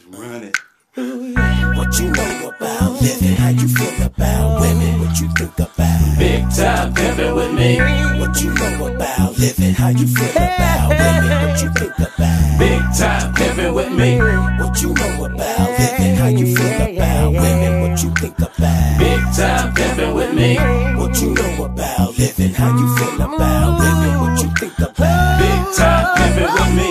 Run it. What you know about living? How you feel about women? What you think about big time pimpin' with me? What you know about living? How you feel about women? What you think about big time pimpin' with me? What you know about living? How you feel about women? What you think about big time pimpin' with me? What you know about living? How you feel about women? What you think about big time pimpin' with me?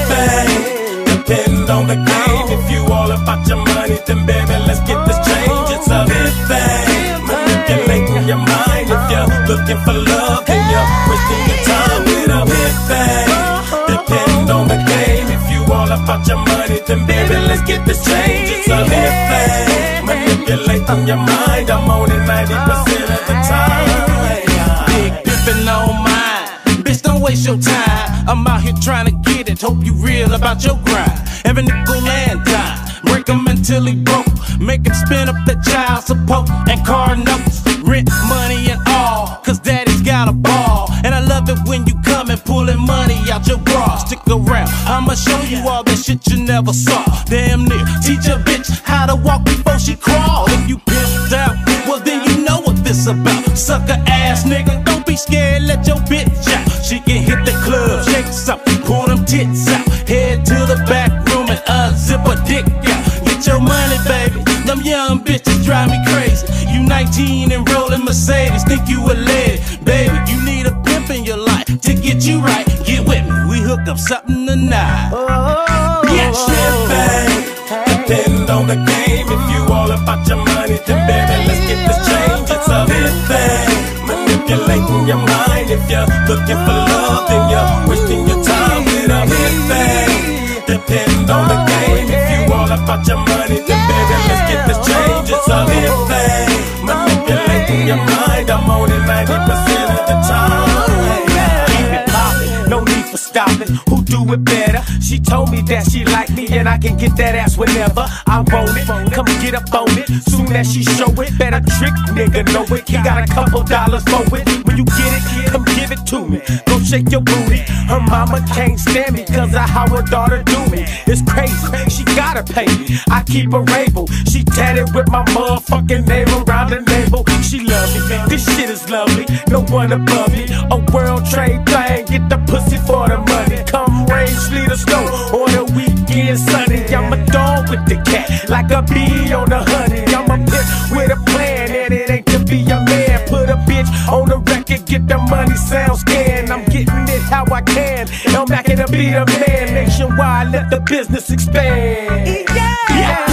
Everything depend on the game. If you all about your money, then baby, let's get this change. It's a big thing, manipulating your mind. If you're looking for love, then you're wasting your time with a big thing. Depend on the game. If you all about your money, then baby, let's get this change. It's a big thing, manipulating your mind. I'm on it 90% of the time. Big pimpin' on mine. Bitch, don't waste your time. I'm out here trying to get it. Hope you real about your grind. Every nickel and dime. Break him until he broke. Make him spin up the child support and car notes. Rent, money and all, cause daddy's got a ball. And I love it when you come and pulling money out your bra. Stick around, I'ma show you all that shit you never saw. Damn near, teach a bitch how to walk before she crawl. If you pimped out, well then you know what this about. Sucker ass nigga, don't be scared, let your bitch out. She can hit the club, shake something, pull them tits out. Head to the back room and unzip her dick out. Get your money, baby. Them young bitches drive me crazy. You 19 and rolling Mercedes, think you a lady. Baby, you need a pimp in your life to get you right. Get with me, we hook up something tonight. Yes, everything depend on the game. If you all about your money, then baby, let's get this change. It's a big thing, manipulating your mind. If you're looking for love, then you're wasting your time with a big thing. Depend on the game. If you all about your money, then baby, let's get this change. It's a big thing, manipulating your mind. I'm on it 90% of the time. Keep it poppin', no need for stopping. Who do it better? She told me that she like me and I can get that ass whenever I want it. Come get up on it, soon as she show it. Better trick nigga, know it. He got a couple dollars for it. When you get it, come give it to me. Go shake your booty. Her mama can't stand me cause of how her daughter do me. It's crazy, she gotta pay me. I keep her able. She tatted with my motherfucking name around the navel. She love me, this shit is lovely. No one above me. A world trade thing, get the pussy for the money. Come rain, sleet or snow, or the weekend sunny. I'm a dog with the cat, like a bee on the honey. I'm a bitch with a plan, and it ain't to be a man. Put a bitch on the record, get the money sound scan. I'm getting it how I can. I'm not gonna be the man. Nationwide, let the business expand. Yeah,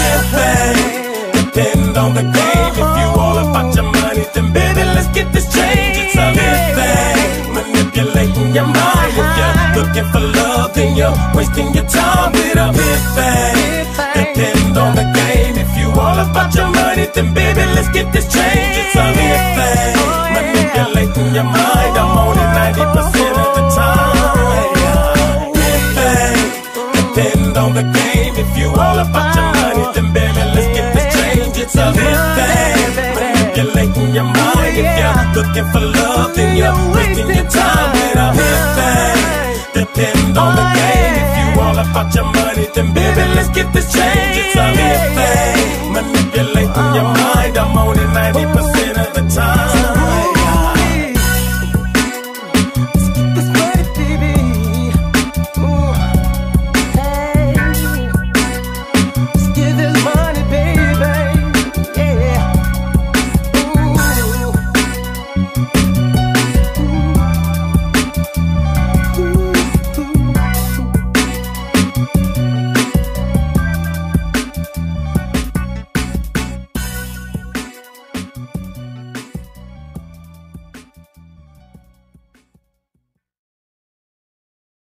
depend on the game. If you all about your money, then baby, let's get this change. It's a big thing, manipulating your mind. If you're looking for love, then you're wasting your time with a big thing. Depend on the game. If you all about your money, then baby, let's get this change. It's a big thing, manipulating your mind. I'm on it 90% of the time. Big thing, depend on the game. If you all about your money, then baby, let's get this change. It's a big thing, manipulating your mind. If you're looking for love, then you're wasting your time with a big thing. Depend on the game. If you all about your money, then baby, let's get this change. It's a big thing, manipulating your mind.